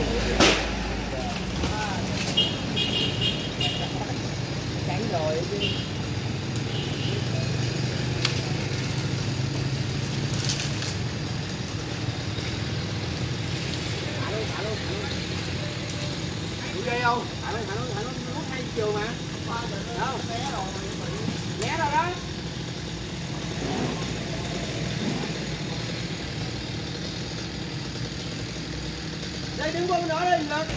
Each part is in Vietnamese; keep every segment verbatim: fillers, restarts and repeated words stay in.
Cắn rồi chứ. Thả luôn, thả luôn, thả luôn. Đủ ghê không? Thả luôn, thả luôn, thả luôn, nó hai chiều mà. Đâu? Né rồi. Né rồi đó. Đây đứng qua bên đó đây, lên.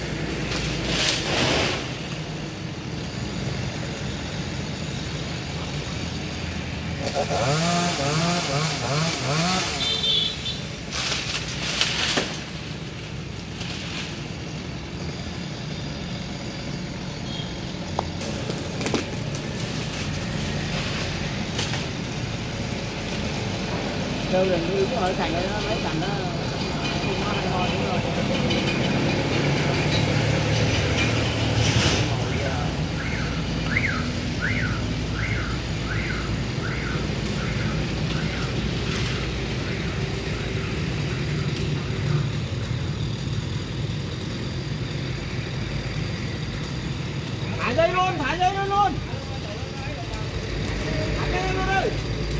Kêu đừng đi cái hơi cành đó, mấy cành đó nó hay ho đúng rồi. Thả dây luôn, thả dây luôn luôn. Thả dây luôn đi.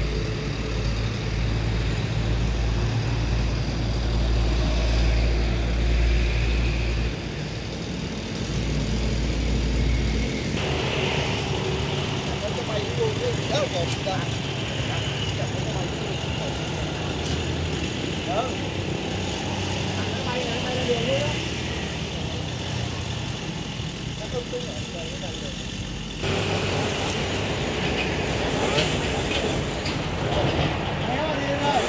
Đâu còn ta. Ừ. Nó bay nó bay ra đường luôn đó. Nó không tung ở đây nó đang được. Kéo đi rồi.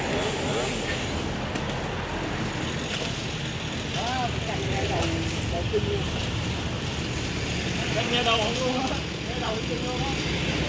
Đó, cành nghe đầu đầu kinh luôn. Cành nghe đầu không luôn á. Nghe đầu kinh luôn á.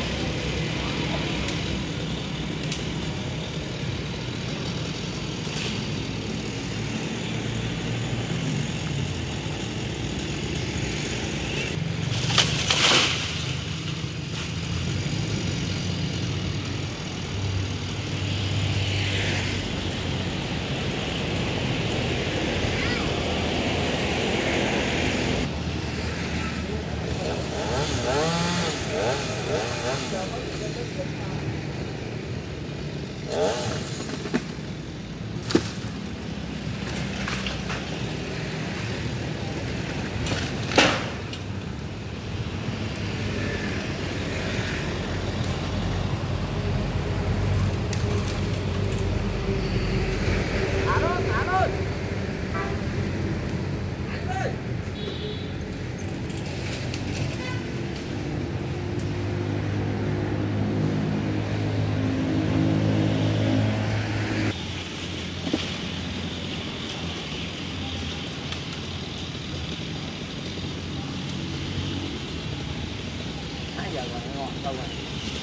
Giờ rồi, ngon đâu rồi.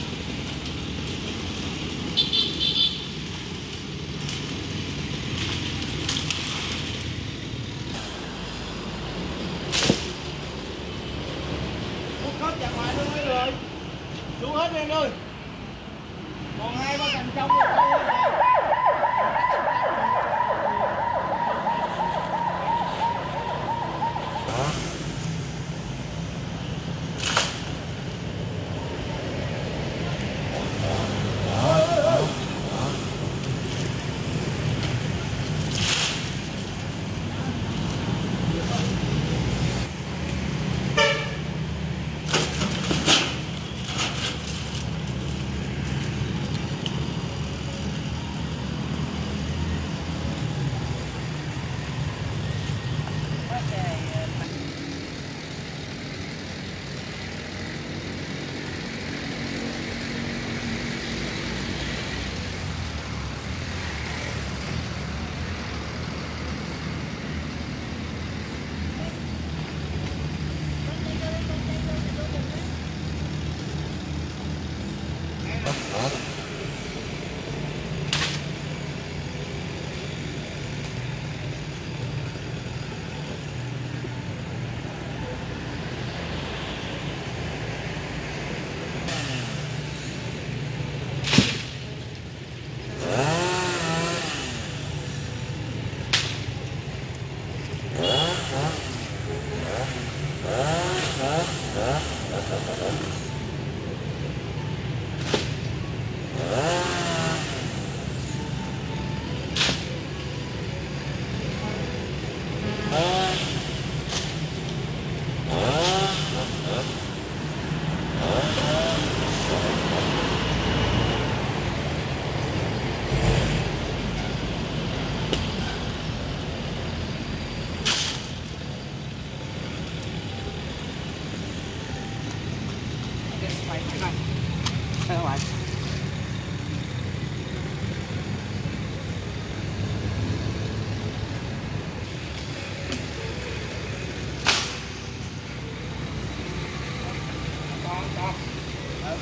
Hút hết ra ngoài luôn đi rồi. Xuống hết đi anh ơi. Còn hai ba cành trong rồi.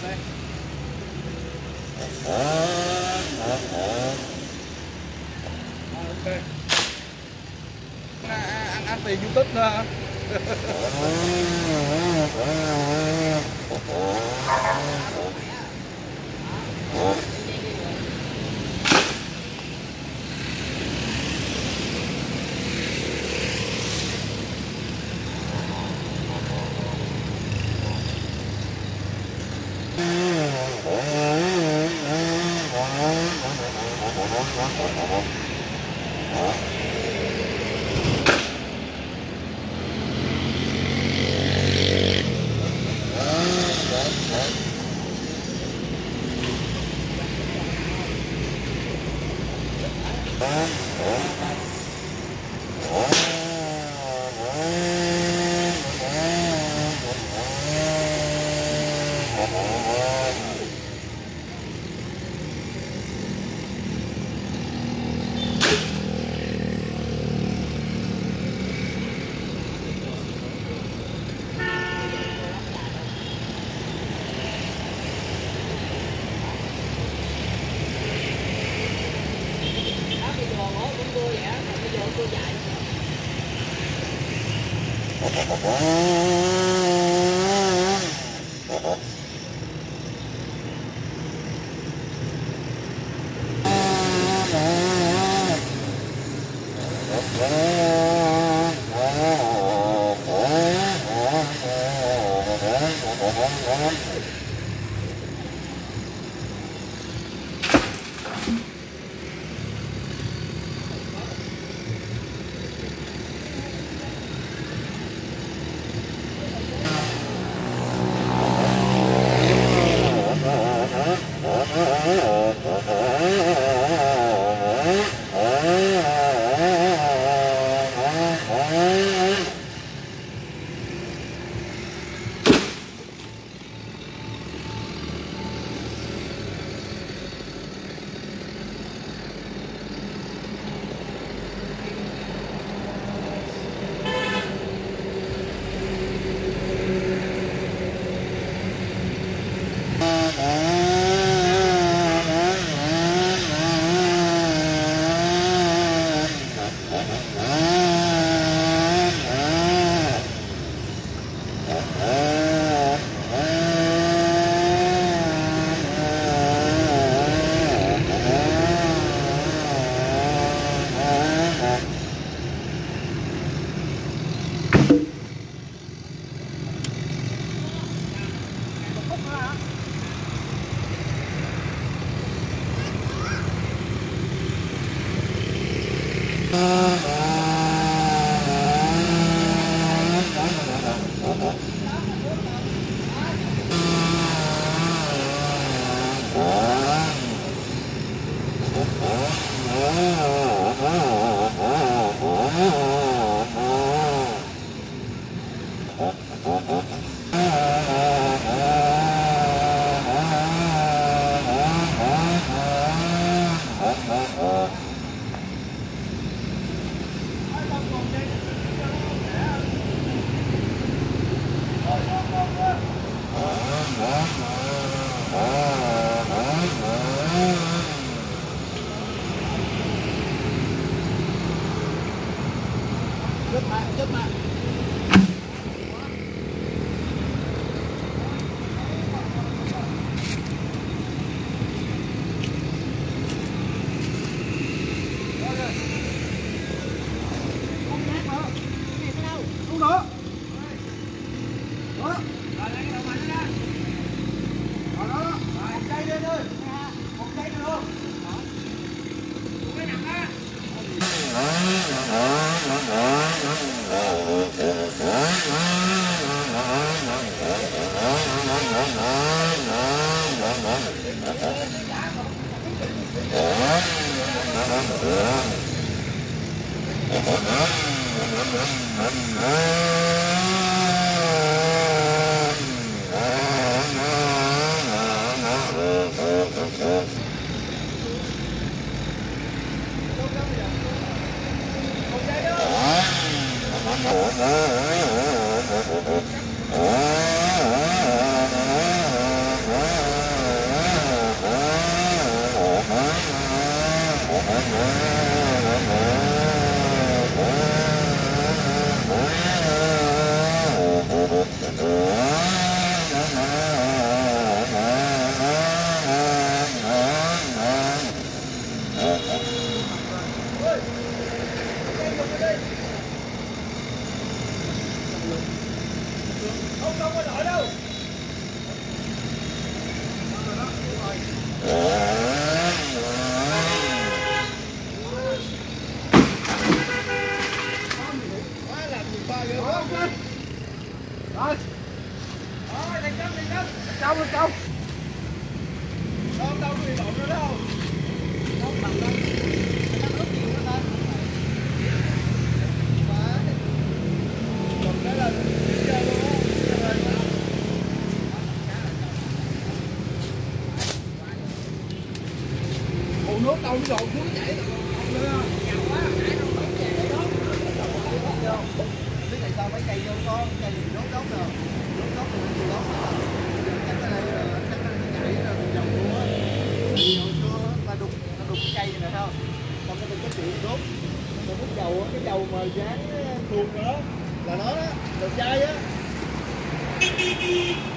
đây. Ok. Ăn, ăn tiền YouTube nữa hả? Ah Rồi. Rồi, thành công, thành công. Trong, bên trong. Đâu, đâu có bị bọng nữa đâu. Đâu có bọng đâu. Nó ướp nhiều nữa thôi. Quá. Còn cái là chơi luôn á. Hồ nước đâu cái đồ xuống chảy rồi. Nhào quá, nãy đâu phải về đó. Biết tại sao mấy cây vô có cây gì đốt đốt rồi. Đốt đốt rồi nó đốt rồi. Chắc cái này chắc cái này nhảy rồi dòng luôn á. Hồi xưa ta đục ta đục cây này nè không? Xong cái cái chuyện đốt. Rồi hút dầu á, cái dầu mà dán xuồng nữa là nó đó, đồ chai á.